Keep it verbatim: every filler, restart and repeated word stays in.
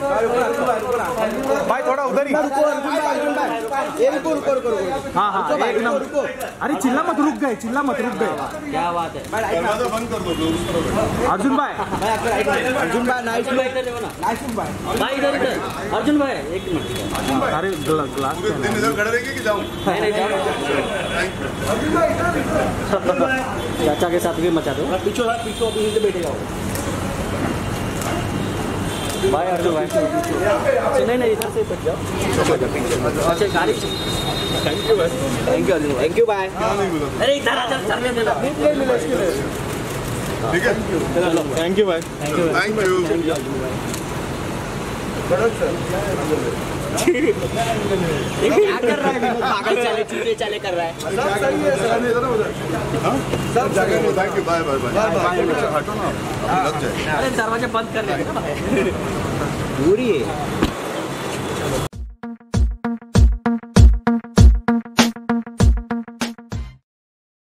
भाई थोड़ा उधर ही। हाँ हाँ एक नंबर। अरे चिल्ला मत, रुक गए, चिल्ला मत, रुक गए। क्या बात है, बंद कर दो अर्जुन भाई। अर्जुन भाई नाइस भाई इधर इधर अर्जुन भाई एक मिनट। अरे ग्लास इधर खड़े रहेंगे कि जाऊं? नहीं नहीं जाओ। चाचा के साथ भी मचा दो। पीछे पीछे अभी से बैठेगा वो। भाई अर्जुन भाई नहीं नहीं इधर से बैठ जाओ। अच्छा गाड़ी थैंक यू भाई। Thank you Arjun thank you भाई। अरे इधर आ जा चलने दे। ठीक है चलो थैंक यू भाई। Thank you thank you. क्या कर रहा है पागल चाले चूते चाले कर रहा है। Thank you bye bye bye. अरे दरवाजा बंद कर रहे हैं ना। दूरी है।